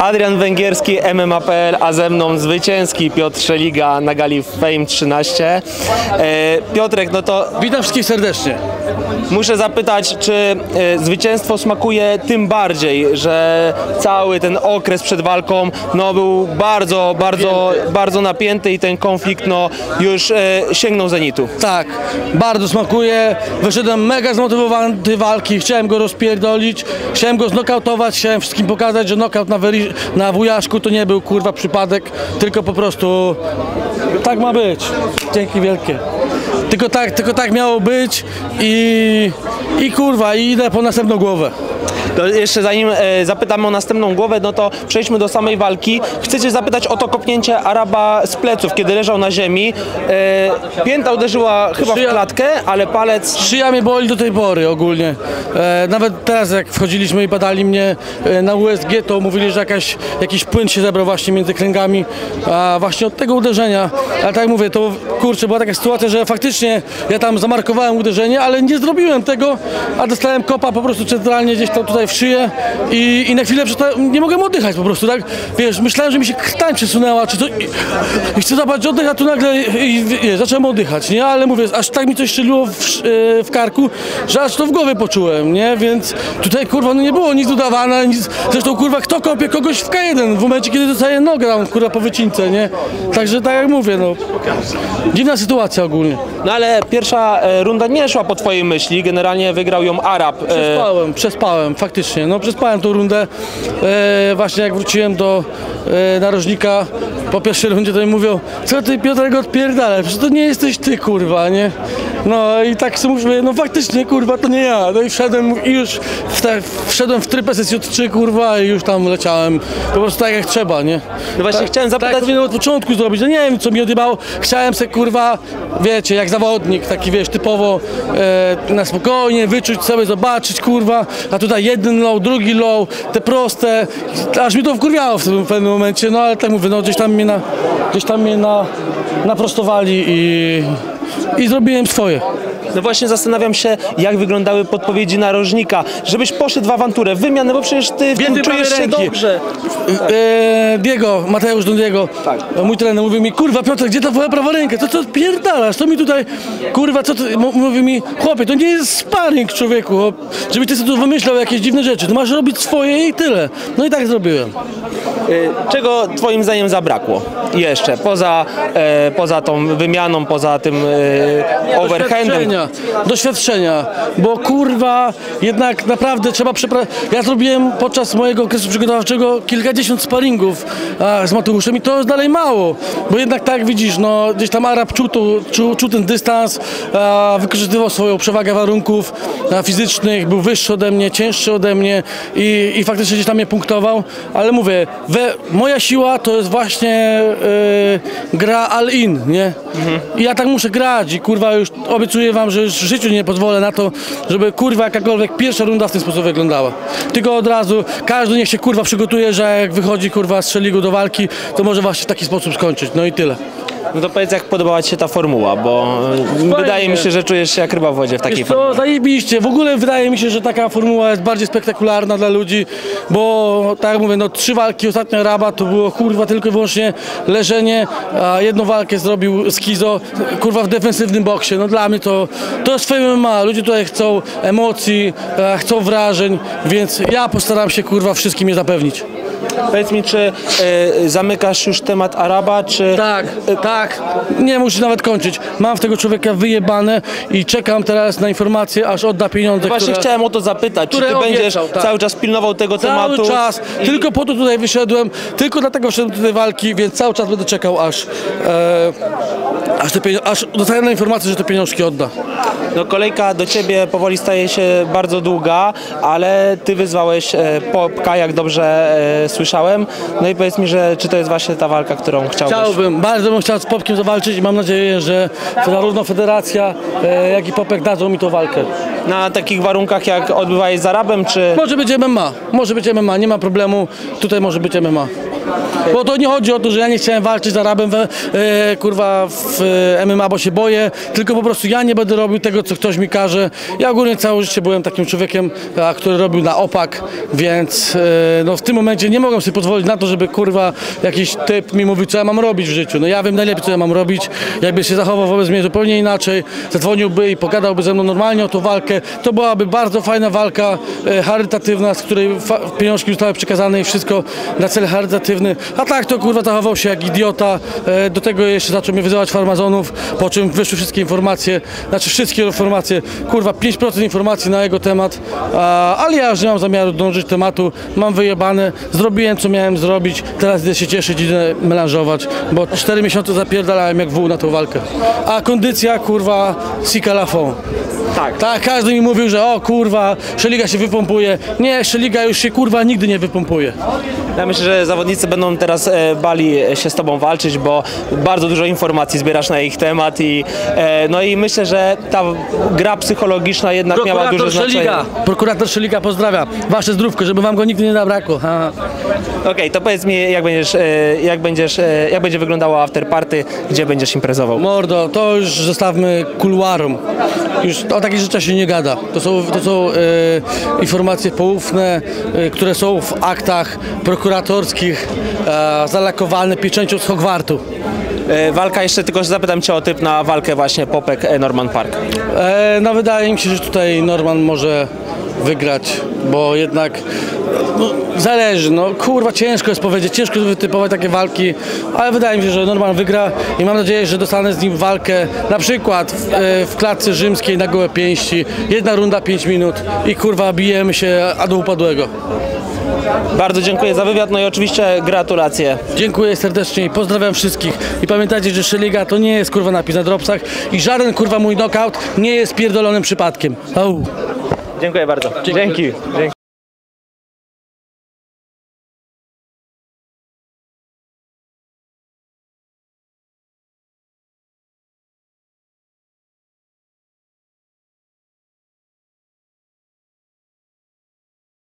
Adrian Węgierski, MMA.pl, a ze mną zwycięski Piotr Szeliga na gali Fame 13. Piotrek, no to witam wszystkich serdecznie. Muszę zapytać, czy zwycięstwo smakuje tym bardziej, że cały ten okres przed walką no, był bardzo napięty i ten konflikt no, już sięgnął zenitu. Tak, bardzo smakuje. Wyszedłem mega zmotywowany do tej walki, chciałem go rozpierdolić, chciałem go znokautować, chciałem wszystkim pokazać, że nokaut na wujaszku to nie był kurwa przypadek, tylko po prostu tak ma być. Dzięki wielkie. Tylko tak miało być i kurwa, i idę po następną głowę. To jeszcze zanim zapytamy o następną głowę, no to przejdźmy do samej walki. Chcę cię zapytać o to kopnięcie Araba z pleców, kiedy leżał na ziemi. Pięta uderzyła chyba w klatkę, ale palec... Szyja mnie boli do tej pory ogólnie. Nawet teraz jak wchodziliśmy i badali mnie na USG, to mówili, że jakiś płyn się zebrał właśnie między kręgami, a właśnie od tego uderzenia. Ale tak jak mówię, to kurczę, była taka sytuacja, że faktycznie ja tam zamarkowałem uderzenie, ale nie zrobiłem tego, a dostałem kopa po prostu centralnie gdzieś tam tutaj w szyję i na chwilę nie mogłem oddychać po prostu, tak? Wiesz, myślałem, że mi się krtań przesunęła, czy to... I chcę zobaczyć oddech, a tu nagle zacząłem oddychać, nie? Ale mówię, aż tak mi coś strzeliło w karku, że aż to w głowie poczułem, nie? Więc tutaj, kurwa, no nie było nic udawane, nic... Zresztą, kurwa, kto kopie kogoś w K1 w momencie, kiedy dostaje nogę tam, kurwa, po wycince, nie? Także tak jak mówię, no... Dziwna sytuacja ogólnie. No ale pierwsza runda nie szła po twojej myśli, generalnie wygrał ją Arab. Przespałem, faktycznie, no przespałem tą rundę. Właśnie jak wróciłem do narożnika po pierwszej rundzie, to mi mówią, co ty Piotrek odpierdalasz, przecież to nie jesteś ty, kurwa, nie? No i tak sobie mówię, no faktycznie, kurwa, to nie ja. No i wszedłem w tryb SSJ3, kurwa, i już tam leciałem po prostu tak jak trzeba, nie? No właśnie chciałem zapytać... Tak powinienem od początku zrobić, no nie wiem, co mi odjebało. Chciałem se, kurwa, wiecie, jak zawodnik, taki, wiesz, typowo na spokojnie, wyczuć sobie, zobaczyć, kurwa, a tutaj jeden low, drugi low, te proste, aż mi to wkurwiało w pewnym momencie, no ale tak mówię, no gdzieś tam mnie naprostowali i zrobiłem swoje. No właśnie zastanawiam się, jak wyglądały podpowiedzi narożnika, żebyś poszedł w awanturę, w wymianę, bo przecież ty w tym czujesz się dobrze. Mateusz Diego, tak. Mój trener mówi mi, kurwa Piotr, gdzie ta twoja prawa ręka, co pierdalasz, to mi tutaj, kurwa, co ty, mówi mi, chłopie, to nie jest sparring, człowieku, żeby ty sobie tu wymyślał jakieś dziwne rzeczy, to masz robić swoje i tyle. No i tak zrobiłem. Czego twoim zdaniem zabrakło jeszcze, poza tą wymianą, poza tym overhandem? Doświadczenia, bo kurwa, jednak naprawdę trzeba ja zrobiłem podczas mojego okresu przygotowawczego kilkadziesiąt sparingów z Mateuszem i to jest dalej mało, bo jednak tak widzisz, no gdzieś tam Arab czuł ten dystans, wykorzystywał swoją przewagę warunków fizycznych, był wyższy ode mnie, cięższy ode mnie i faktycznie gdzieś tam mnie punktował, ale mówię, moja siła to jest właśnie gra all-in, nie? I ja tak muszę grać i kurwa już obiecuję wam, że już w życiu nie pozwolę na to, żeby kurwa jakakolwiek pierwsza runda w ten sposób wyglądała. Tylko od razu każdy niech się kurwa przygotuje, że jak wychodzi kurwa z Szeligu do walki, to może właśnie w taki sposób skończyć. No i tyle. No to powiedz, jak podobała ci się ta formuła, bo wydaje mi się, że czujesz się jak ryba w wodzie w takiej formule. Zajebiście. W ogóle wydaje mi się, że taka formuła jest bardziej spektakularna dla ludzi, bo tak jak mówię, no 3 walki ostatnio Araba to było kurwa tylko i wyłącznie leżenie, a jedną walkę zrobił Skizo, kurwa w defensywnym boksie. No dla mnie to jest swoje MMA. Ludzie tutaj chcą emocji, chcą wrażeń, więc ja postaram się kurwa wszystkim je zapewnić. Powiedz mi, czy zamykasz już temat Araba, czy... Tak. Nie musisz nawet kończyć. Mam w tego człowieka wyjebane i czekam teraz na informację, aż odda pieniądze, Właśnie chciałem o to zapytać, czy ty będziesz cały czas pilnował tego tematu? Cały czas. Tylko po to tutaj wyszedłem, tylko dlatego szedłem do tej walki, więc cały czas będę czekał, aż dostanę informację, że te pieniążki odda. No kolejka do ciebie powoli staje się bardzo długa, ale ty wyzwałeś Popka, jak dobrze słyszałem. No i powiedz mi, czy to jest właśnie ta walka, którą chciałbyś? Bardzo bym chciał z Popkiem zawalczyć i mam nadzieję, że zarówno federacja, jak i Popek dadzą mi tą walkę. Na takich warunkach, jak odbywałeś z Arabem, czy... Może być MMA, nie ma problemu, tutaj może być MMA. Bo to nie chodzi o to, że ja nie chciałem walczyć z Arabem kurwa w MMA, bo się boję, tylko po prostu ja nie będę robił tego tego, co ktoś mi każe. Ja ogólnie całe życie byłem takim człowiekiem, który robił na opak, więc no, w tym momencie nie mogłem sobie pozwolić na to, żeby kurwa jakiś typ mi mówił, co ja mam robić w życiu. No ja wiem najlepiej, co ja mam robić. Jakby się zachował wobec mnie zupełnie inaczej, zadzwoniłby i pogadałby ze mną normalnie o tą walkę, to byłaby bardzo fajna walka charytatywna, z której pieniążki zostały przekazane i wszystko na cel charytatywny. A tak to kurwa zachował się jak idiota. Do tego jeszcze zaczął mnie wyzywać farmazonów, po czym wyszły wszystkie informacje, znaczy wszystkie informacje, kurwa 5% informacji na jego temat, ale ja już nie mam zamiaru dążyć tematu, mam wyjebane, zrobiłem co miałem zrobić, teraz idę się cieszyć, idę melanżować, bo 4 miesiące zapierdalałem jak wół na tą walkę. A kondycja kurwa sika la fond. Tak, każdy mi mówił, że o kurwa, Szeliga się wypompuje. Nie, Szeliga już się kurwa nigdy nie wypompuje. Ja myślę, że zawodnicy będą teraz bali się z tobą walczyć, bo bardzo dużo informacji zbierasz na ich temat i no i myślę, że ta gra psychologiczna jednak miała duże znaczenie. Prokurator Szeliga pozdrawia. Wasze zdrówko, żeby wam go nigdy nie zabrakło. Okej, to powiedz mi, jak będzie wyglądało afterparty, gdzie będziesz imprezował? Mordo, to już zostawmy kuluarom. Już o takich rzeczach się nie gada. To są informacje poufne, które są w aktach prokuratorskich, zalakowane pieczęcią z Hogwartu. Walka, jeszcze tylko zapytam cię o typ na walkę właśnie Popek-Norman Park. No wydaje mi się, że tutaj Norman może wygrać, bo jednak no, zależy, no kurwa ciężko jest powiedzieć, ciężko jest wytypować takie walki, ale wydaje mi się, że Norman wygra i mam nadzieję, że dostanę z nim walkę na przykład w klatce rzymskiej na gołe pięści, 1 runda 5 minut i kurwa bijemy się a do upadłego. Bardzo dziękuję za wywiad, no i oczywiście gratulacje. Dziękuję serdecznie i pozdrawiam wszystkich i pamiętajcie, że Szeliga to nie jest kurwa napis na dropsach i żaden kurwa mój knockout nie jest pierdolonym przypadkiem. Au. Dziękuję bardzo. Dzięki.